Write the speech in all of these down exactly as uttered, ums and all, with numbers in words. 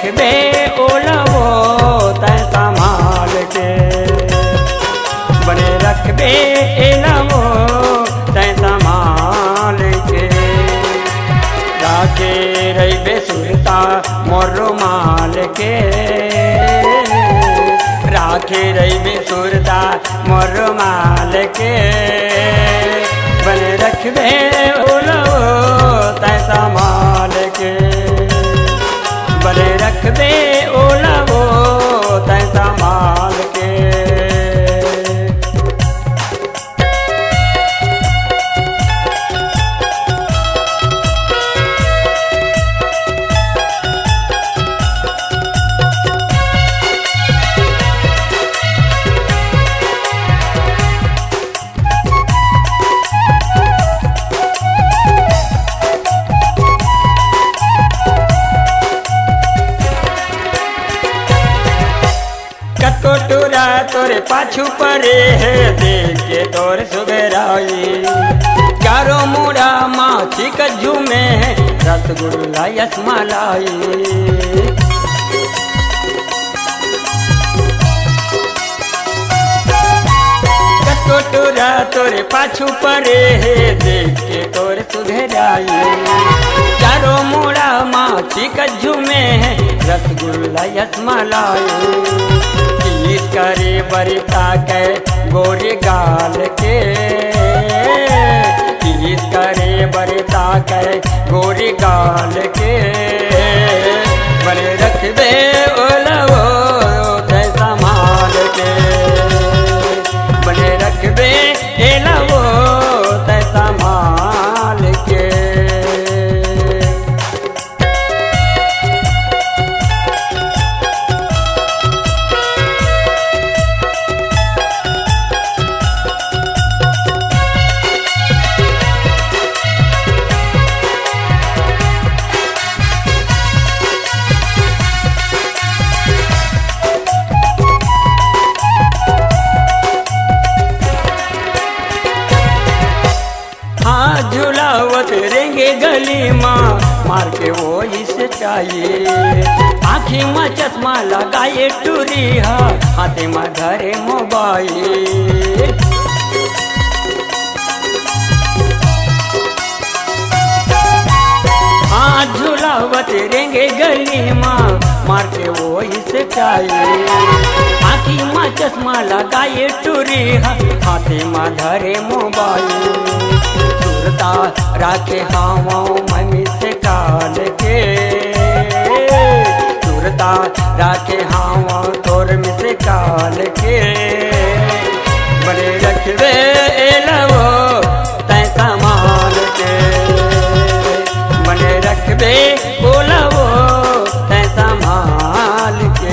रखबे ओलवो तय संभाल के, बने रखबे एलवो तय संभाल के। राखे रहिबे सुरता मोर रुमाल के, राखे रहिबे सुरता मोर रुमाल के, बने रखबे ओलवो तय संभाल के, बने रखबे ओलवो तय संभाल के। कटोरा तोरे पाछू परे है देख के तोर सुगराई, चारों मुड़ा माछी का झूमे है रसगुल्ला यसमलाई। कटोरा तोरे पाछू परे है देख के तोर सुगराई, चारों मुड़ा माछी का झूमे है रसगुल्ला यसमलाई। किस करे बरता के गोरे गाल के, किस करे बरता के गोरे गाल के, बने रखबे ओलवो तय संभाल के, बने रखबे एलवो तय संभाल के। झुलावत रेंगे गली माँ मार के वो इसे चाहिए, आँखी में चश्मा लगाए टूरी हा हाथे में धरे मोबाइल। हाँ झुलावत रेंगे गली माँ मार के वो इसे चाहिए, आँखी में चश्मा लगाए टूरी हा हाथे में धरे मोबाइल। सुरता राखे हावों मम्मी से काल के, सुरता राखे हावों तोर में से काल के, बने रखबे एलवो तय संभाल के, बने रखबे ओलवो तय संभाल के।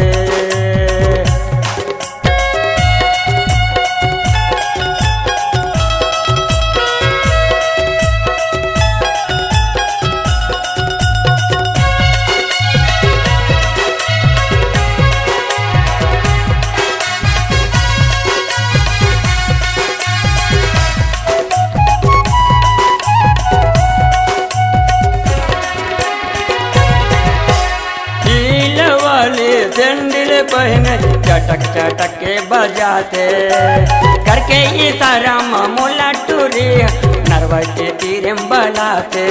सैंडल पहने चटक चटक के बजाते, करके इशारा मामूला टूरी नरवा के तीर बलाते।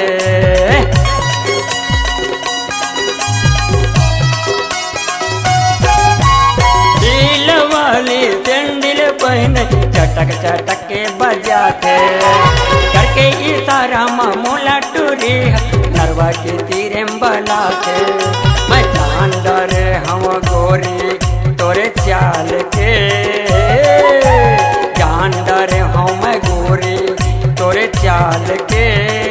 दिल वाली सैंडल पहने चटक चटक के बजाते, करके इशारा मामूला टूरी नरवा के तीर बलाते। मैं जान डरे हम गोरी तोरे चाल के, जान डरे हम गोरी तोरे चाल के,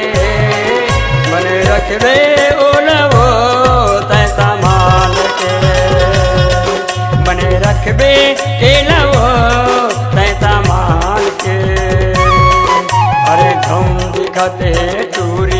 बने रखबे ओलवो तय संभाल के, बने रखबे एलवो तय संभाल के। अरे घूम दिखते टूरी